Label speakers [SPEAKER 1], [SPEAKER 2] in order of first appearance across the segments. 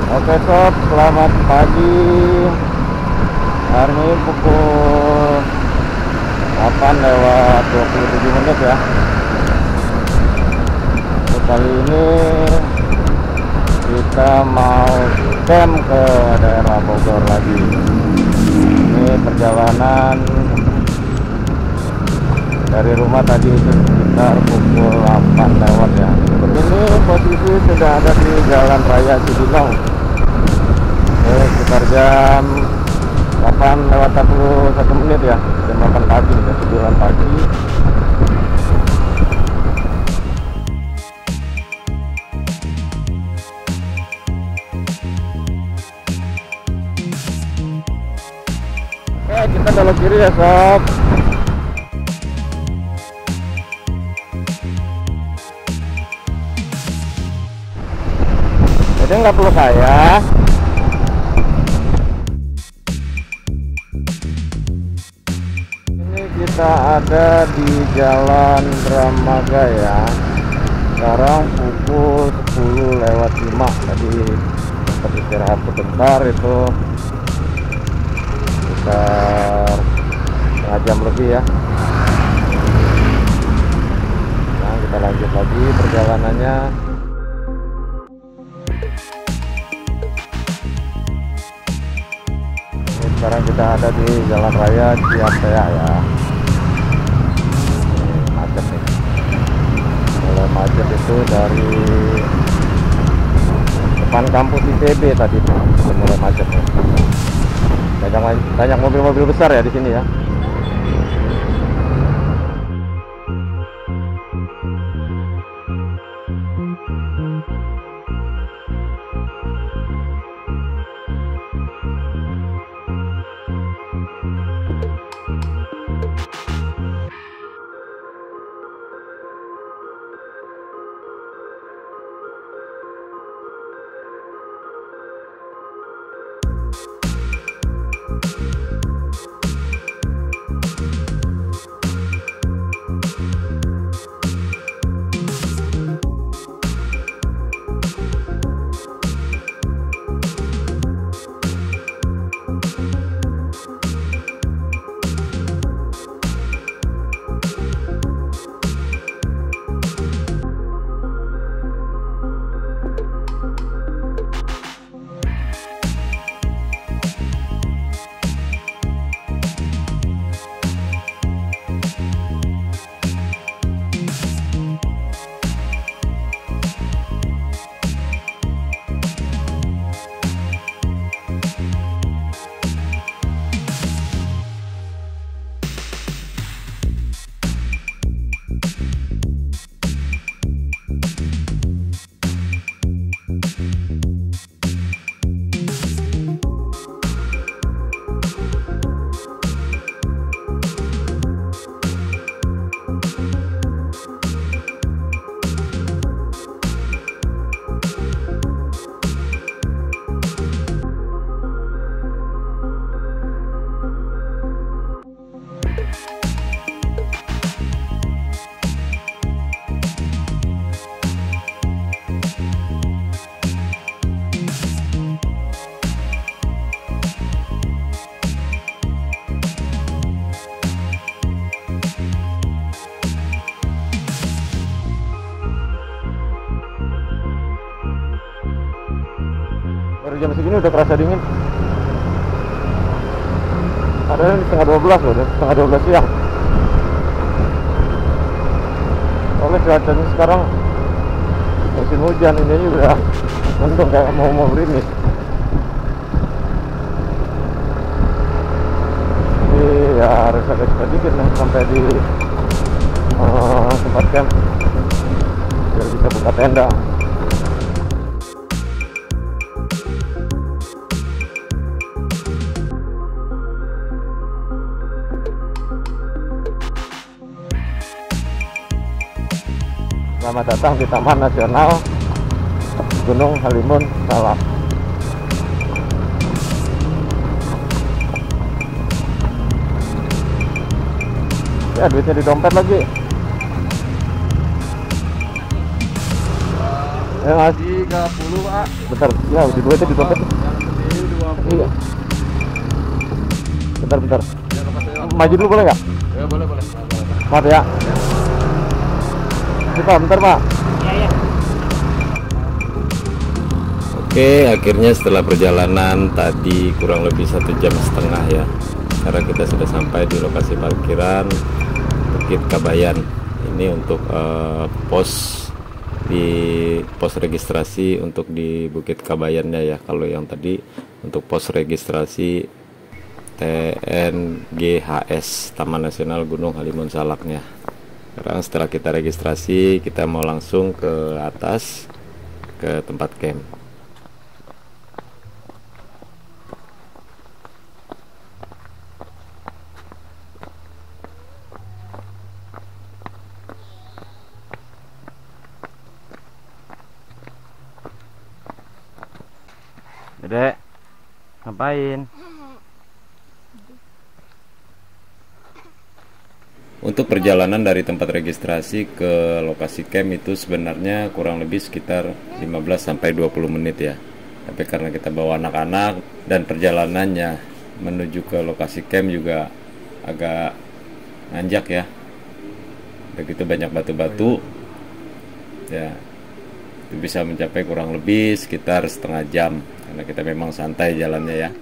[SPEAKER 1] Oke sob, selamat pagi. Hari ini pukul 8:27 ya. Untuk kali ini kita mau camp ke daerah Bogor lagi. Ini perjalanan dari rumah tadi itu sekitar pukul 8 lewat ya. Ini posisi sudah ada di Jalan Raya Cibinong. Sekitar jam 8:41 ya, jam 8 pagi, jam 9 pagi. Oke, kita belok kiri ya sob. Jadi nggak perlu saya. Ini kita ada di Jalan Dramaga ya. Sekarang pukul 10:05. Tadi sempat istirahat sebentar, itu sekitar setengah jam lebih ya. Nah, kita lanjut lagi perjalanannya. Sekarang kita ada di Jalan Raya Ciampea ya. Ini macet nih. Mulai macet itu dari depan kampus ITB tadi tuh, mulai macet nih. Banyak mobil-mobil besar ya di sini ya. Baru jam segini udah kerasa dingin. Padahal ini setengah 12 loh, setengah 12 siang. Soalnya cuacanya sekarang musim hujan, ini udah mendung kayak mau gerimis. Jadi ya harus agak cepat dikit nih sampai di tempat camp biar bisa buka tenda. Selamat datang di Taman Nasional Gunung Halimun Salak. Ya, duitnya di dompet lagi. Ya mas,
[SPEAKER 2] 30 Pak.
[SPEAKER 1] bentar, ya di dua itu di dompet.
[SPEAKER 2] Yang gede 20.
[SPEAKER 1] Iya, bentar bentar.
[SPEAKER 2] Ya, lepas aja, Pak.
[SPEAKER 1] Maju dulu boleh nggak?
[SPEAKER 2] Ya boleh boleh. Boleh.
[SPEAKER 1] Maaf ya. Ini Pak, bentar Pak.
[SPEAKER 3] Oke, akhirnya setelah perjalanan tadi kurang lebih 1,5 jam ya, karena kita sudah sampai di lokasi parkiran Bukit Kabayan. Ini untuk pos registrasi untuk di Bukit Kabayannya ya. Kalau yang tadi untuk pos registrasi TNGHS Taman Nasional Gunung Halimun Salaknya. Sekarang setelah kita registrasi, kita mau langsung ke atas ke tempat camp.
[SPEAKER 1] Dek, ngapain?
[SPEAKER 3] Untuk perjalanan dari tempat registrasi ke lokasi camp itu sebenarnya kurang lebih sekitar 15-20 menit ya. Tapi karena kita bawa anak-anak dan perjalanannya menuju ke lokasi camp juga agak nanjak ya. Begitu banyak batu-batu ya, itu bisa mencapai kurang lebih sekitar setengah jam karena kita memang santai jalannya ya.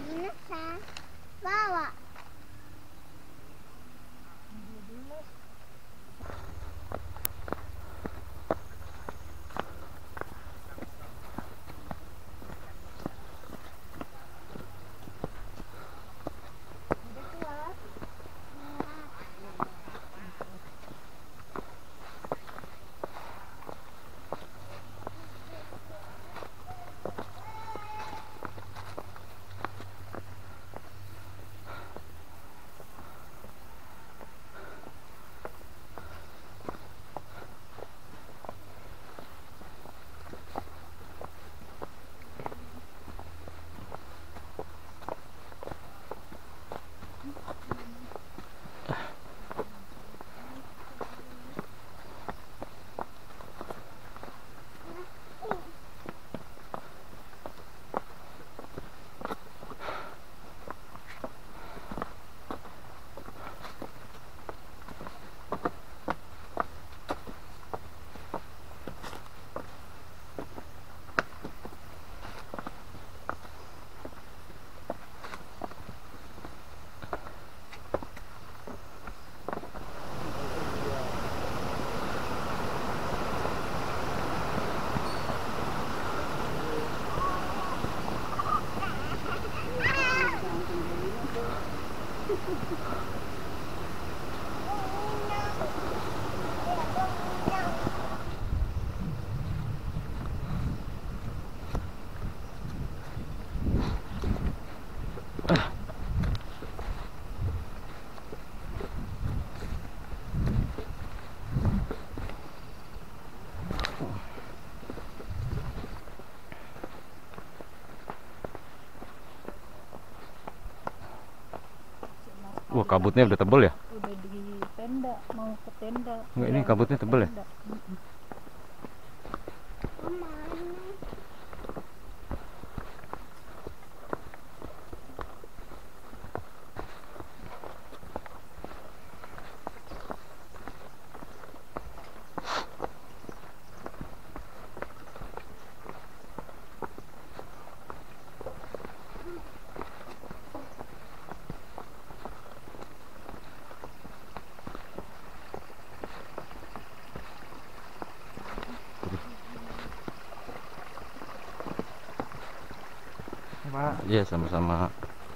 [SPEAKER 1] Wah, kabutnya udah tebel ya?
[SPEAKER 4] Udah di tenda, mau ke tenda.
[SPEAKER 1] Enggak, ini kabutnya tebel ya?
[SPEAKER 2] Pak.
[SPEAKER 1] Iya, sama-sama.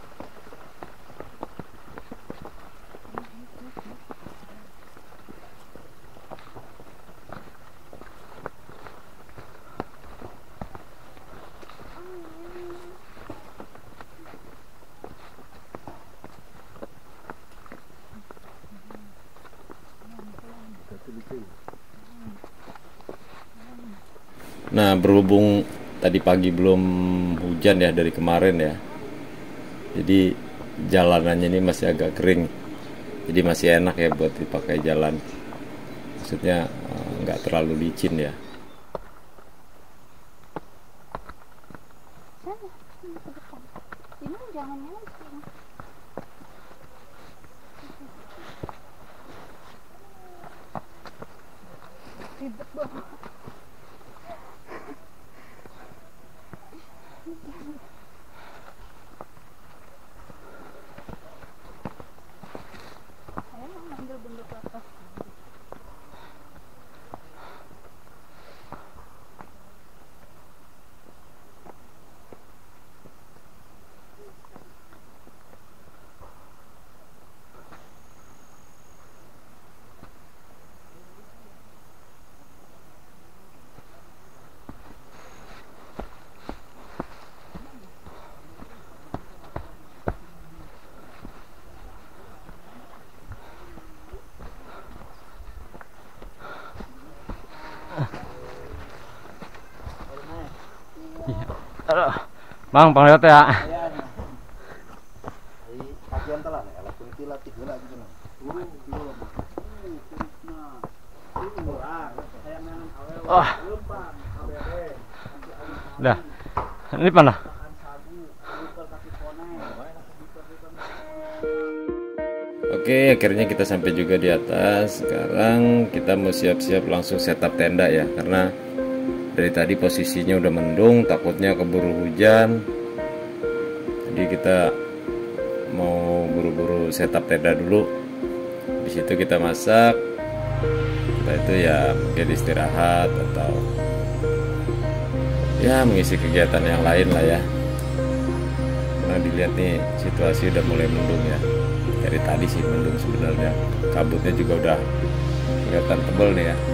[SPEAKER 3] Nah, berhubung tadi pagi belum hujan ya dari kemarin ya, jadi jalanannya ini masih agak kering, jadi masih enak ya buat dipakai jalan, maksudnya nggak terlalu licin ya.
[SPEAKER 4] Sana, sini ke depan. Ini jangan nyamping. Ribet banget. Saya mau ngambil benda ke atas.
[SPEAKER 1] Aduh, Bang, pangliwat ya. Wah. Dah. Ini mana?
[SPEAKER 3] Oke, akhirnya kita sampai juga di atas. Sekarang kita mau siap-siap langsung setup tenda ya, karena dari tadi posisinya udah mendung, takutnya keburu hujan. Jadi kita mau buru-buru setup tenda dulu. Di situ kita masak. Kita itu ya mungkin istirahat atau ya mengisi kegiatan yang lain lah ya. Karena dilihat nih situasi udah mulai mendung ya. Dari tadi sih mendung sebenarnya. Kabutnya juga udah kelihatan tebel nih ya.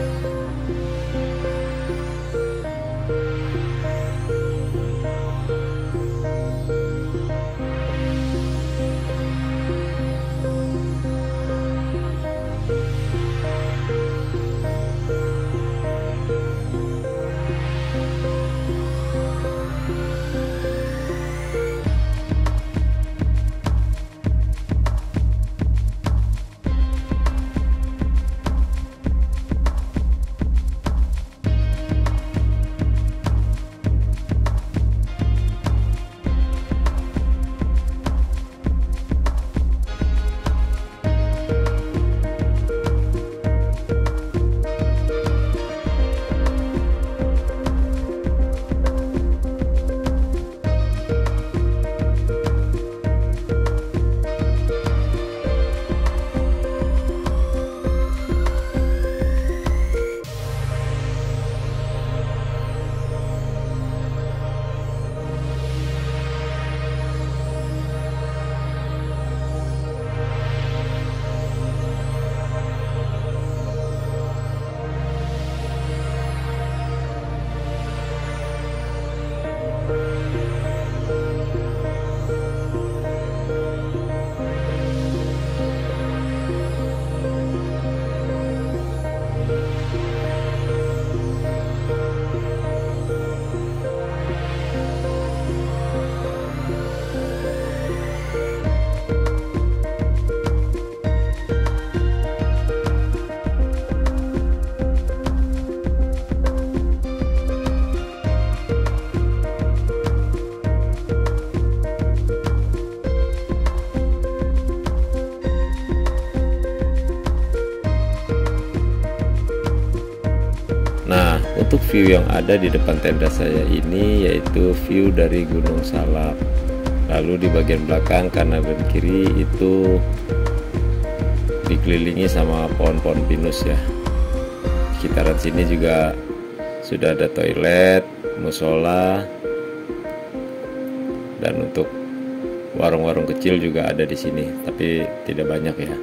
[SPEAKER 3] Nah, untuk view yang ada di depan tenda saya ini yaitu view dari Gunung Salak. Lalu di bagian belakang kanan dan kiri itu dikelilingi sama pohon-pohon pinus ya. Sekitaran sini juga sudah ada toilet, musola, dan untuk warung-warung kecil juga ada di sini, tapi tidak banyak ya.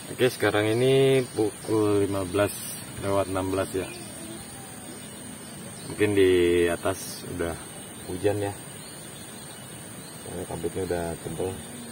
[SPEAKER 3] Oke, sekarang ini pukul 15:16 ya. Mungkin di atas udah hujan ya. Karena kabutnya udah tebal.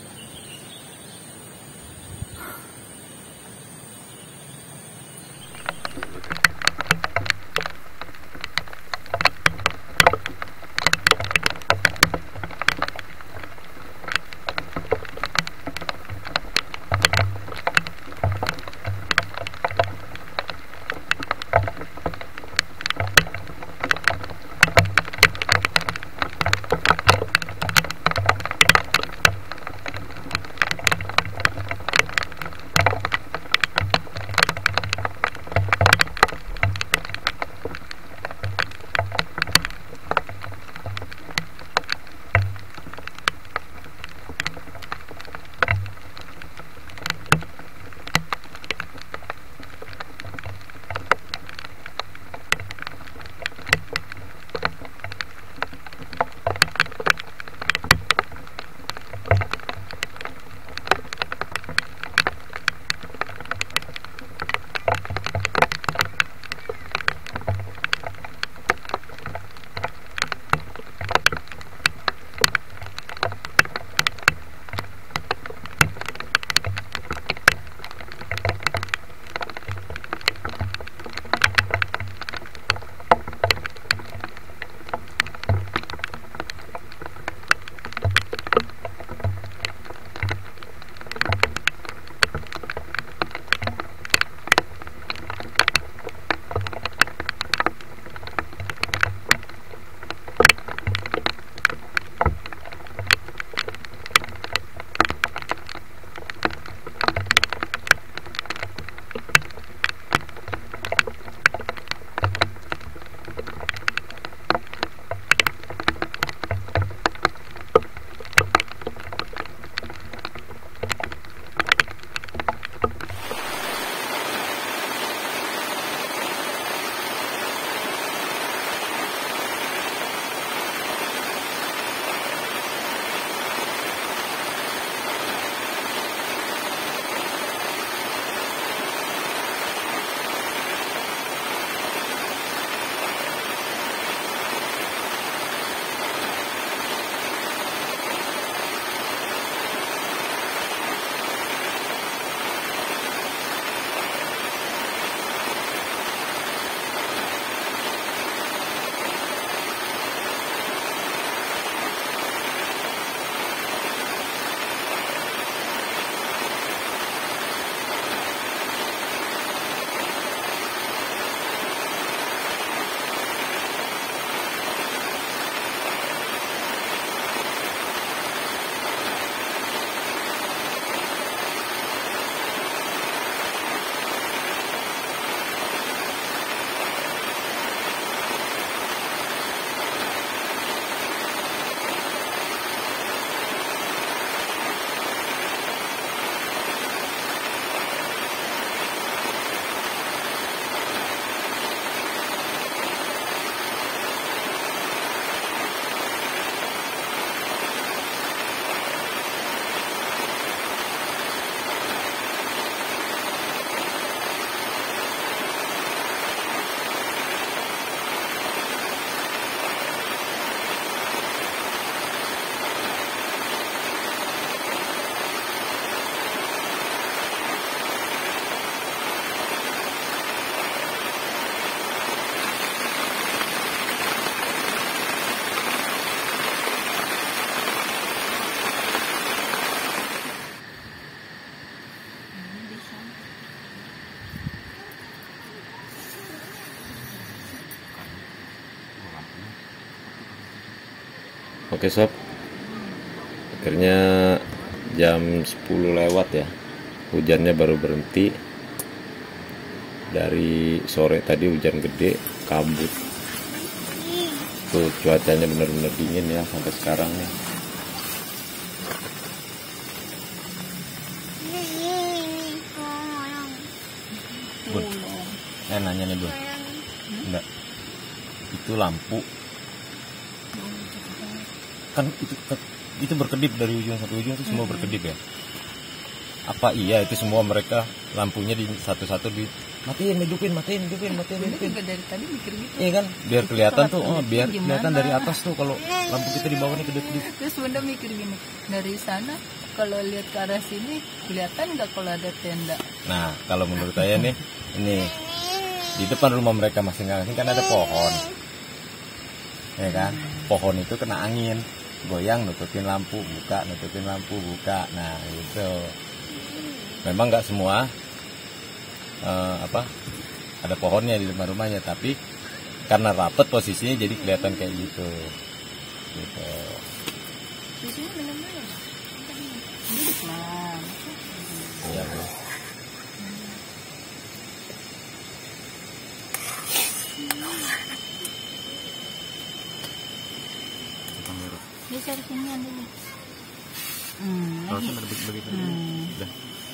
[SPEAKER 3] Oke sob, akhirnya jam 10 lewat ya, hujannya baru berhenti. Dari sore tadi hujan gede, kabut. Tuh cuacanya benar-benar dingin ya sampai sekarang nih. Bun, nanya nih Bun, enggak, itu lampu kan itu berkedip dari ujung satu ujung itu semua berkedip ya. Apa iya itu semua mereka lampunya di satu-satu di matiin, hidupin.
[SPEAKER 5] Ini juga dari tadi mikir gitu.
[SPEAKER 3] Iya kan, biar kelihatan tuh,
[SPEAKER 5] sholat
[SPEAKER 3] biar
[SPEAKER 5] gimana?
[SPEAKER 3] kelihatan dari atas tuh kalau lampu kita di bawah nih kedip-kedip.
[SPEAKER 5] Terus Bunda mikir gini, dari sana kalau lihat ke arah sini kelihatan nggak kalau ada tenda?
[SPEAKER 3] Nah, kalau menurut saya nih, ini di depan rumah mereka masing-masing kan ada pohon, ya kan? Pohon itu kena angin, goyang, nutupin lampu, buka, nutupin lampu, buka. Nah, gitu. Memang nggak semua ada pohonnya di depan rumahnya, tapi karena rapet posisinya jadi kelihatan kayak gitu.
[SPEAKER 5] Di sini benar-benar duduk lah.
[SPEAKER 3] Iya, Bu.
[SPEAKER 5] Dia cari sini dulu. Lagi.
[SPEAKER 3] Udah.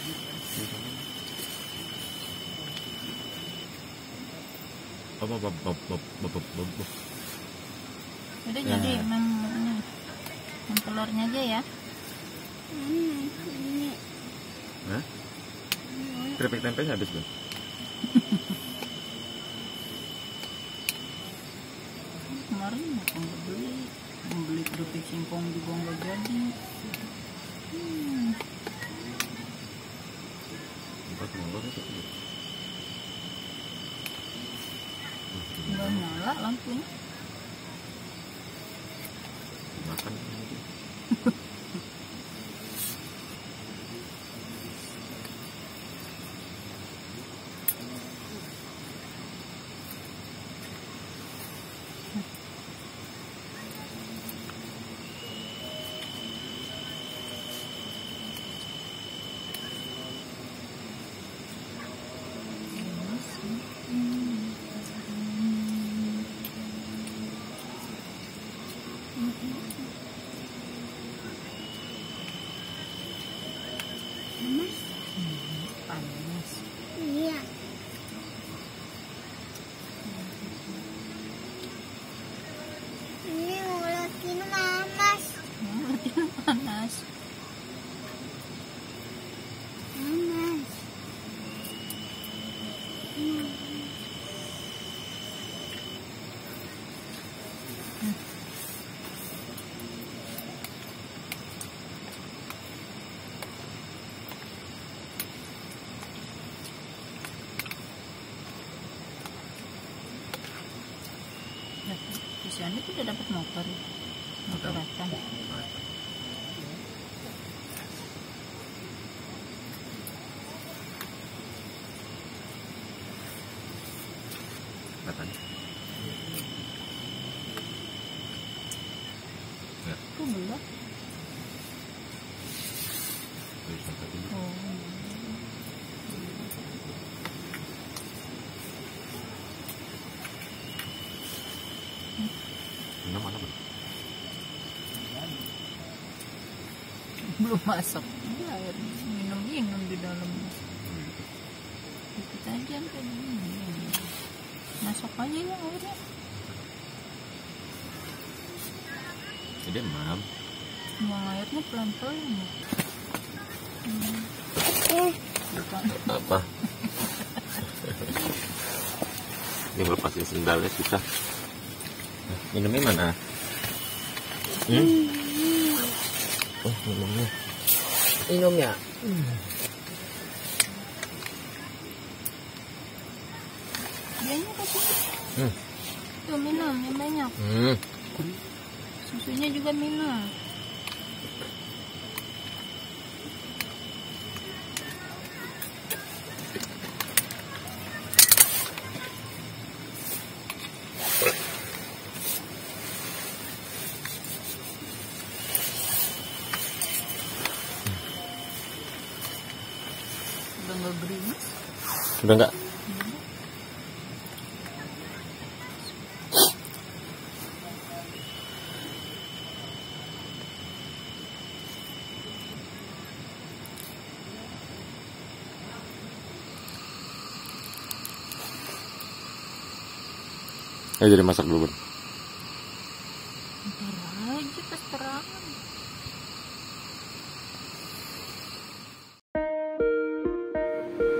[SPEAKER 5] Udah jadi mem telurnya aja ya.
[SPEAKER 3] Hah? Keripik tempenya habis, Bun?
[SPEAKER 5] Kemarin aku nggak beli keripik singkong juga nggak jadi. Nggak nyala lampunya.
[SPEAKER 3] Makan.
[SPEAKER 5] Panas.
[SPEAKER 4] Iya. Ini ngulatin mamas.
[SPEAKER 5] Ngeliatin panas.
[SPEAKER 4] Mamas.
[SPEAKER 5] Si Andi tuh udah dapat motor Ratan. Itu belum. Oh. Belum masak. Ya, air minum di dalam. Dikit aja kayak gini. Masak aja ya airnya.
[SPEAKER 3] Jadi mam.
[SPEAKER 5] Buang airnya pelan-pelan. Bukan.
[SPEAKER 3] Apa? Ini melepasin sendalnya susah. Minumnya mana? Oh, minumnya. Minumnya.
[SPEAKER 5] Dianya kasih. Tuh minum yang banyak. Susunya juga minum. Udah nggak gerimis.
[SPEAKER 3] Sudah enggak? Jadi masak dulu, Bun.
[SPEAKER 5] Ntar aja pas terang.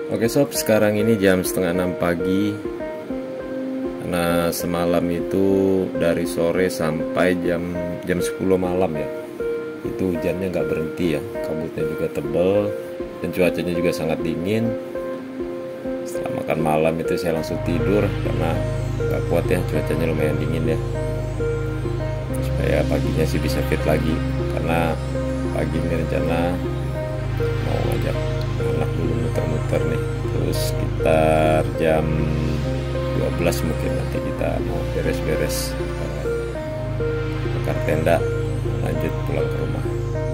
[SPEAKER 3] Oke sob, sekarang ini jam setengah 6 pagi. Karena semalam itu dari sore sampai jam 10 malam ya, itu hujannya nggak berhenti ya, kabutnya juga tebal dan cuacanya juga sangat dingin. Setelah makan malam itu saya langsung tidur karena nggak kuat ya, cuacanya lumayan dingin ya. Supaya paginya sih bisa fit lagi, karena pagi ini rencana mau ngajak anak dulu muter-muter nih. Terus sekitar jam 12 mungkin nanti kita mau beres-beres bakar tenda, lanjut pulang ke rumah.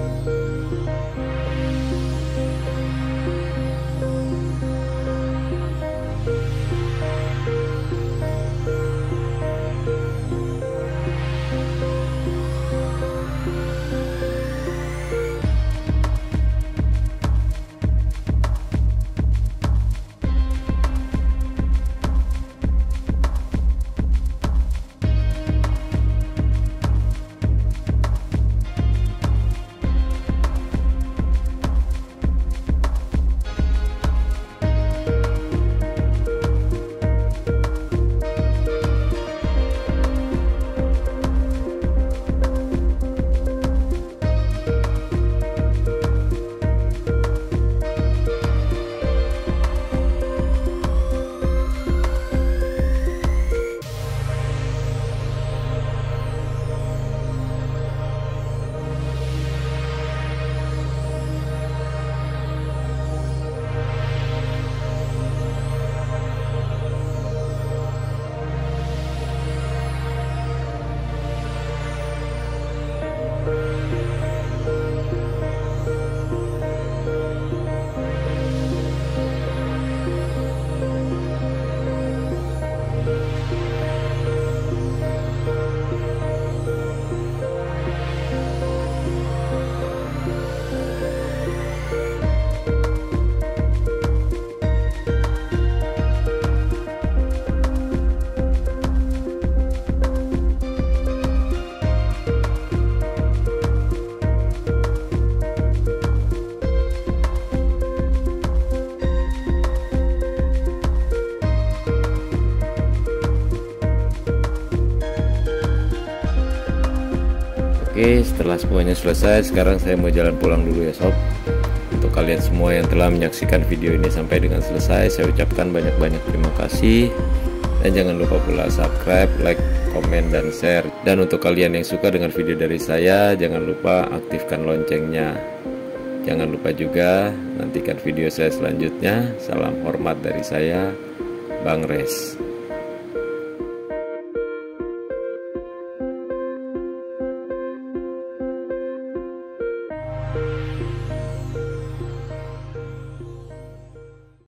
[SPEAKER 3] Oke, setelah semuanya selesai, sekarang saya mau jalan pulang dulu ya sob. Untuk kalian semua yang telah menyaksikan video ini sampai dengan selesai, saya ucapkan banyak-banyak terima kasih. Dan jangan lupa pula subscribe, like, komen, dan share. Dan untuk kalian yang suka dengan video dari saya, jangan lupa aktifkan loncengnya. Jangan lupa juga nantikan video saya selanjutnya. Salam hormat dari saya, Bang Res.